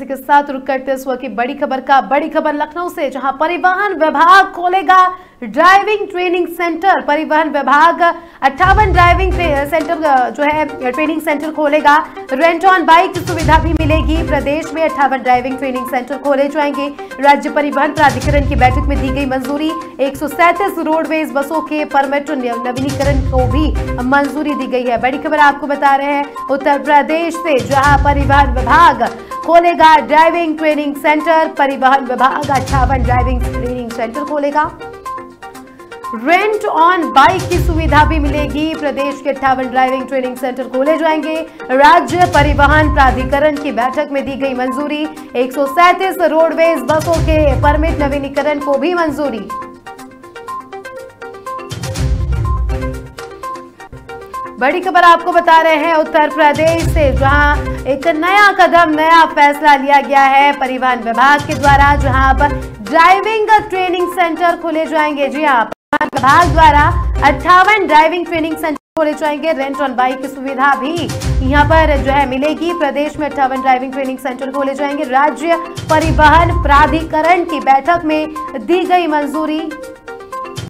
के साथ रुक करते इस वक्त की बड़ी खबर लखनऊ से, जहां परिवहन विभाग खोलेगा ड्राइविंग ट्रेनिंग सेंटर। परिवहन विभाग 58 ड्राइविंग सेंटर जो है ट्रेनिंग सेंटर खोलेगा। रेंट ऑन बाइक की सुविधा भी मिलेगी। प्रदेश में 58 ड्राइविंग ट्रेनिंग सेंटर खोले जाएंगे। राज्य परिवहन प्राधिकरण की बैठक में दी गई मंजूरी। 137 रोडवेज बसों के परमिट नवीनीकरण को भी मंजूरी दी गई है। बड़ी खबर आपको बता रहे हैं उत्तर प्रदेश से, जहां परिवहन विभाग खोलेगा ड्राइविंग ट्रेनिंग सेंटर। परिवहन विभाग 58 ड्राइविंग ट्रेनिंग सेंटर खोलेगा। रेंट ऑन बाइक की सुविधा भी मिलेगी। प्रदेश के 58 ड्राइविंग ट्रेनिंग सेंटर खोले जाएंगे। राज्य परिवहन प्राधिकरण की बैठक में दी गई मंजूरी। 137 रोडवेज बसों के परमिट नवीनीकरण को भी मंजूरी। बड़ी खबर आपको बता रहे हैं उत्तर प्रदेश से, जहां एक नया कदम, नया फैसला लिया गया है परिवहन विभाग के द्वारा, जहां पर ड्राइविंग ट्रेनिंग सेंटर खोले जाएंगे। जी हाँ, परिवहन विभाग द्वारा 58 ड्राइविंग ट्रेनिंग सेंटर खोले जाएंगे। रेंट ऑन बाइक की सुविधा भी यहां पर जो है मिलेगी। प्रदेश में 58 ड्राइविंग ट्रेनिंग सेंटर खोले जाएंगे। राज्य परिवहन प्राधिकरण की बैठक में दी गई मंजूरी।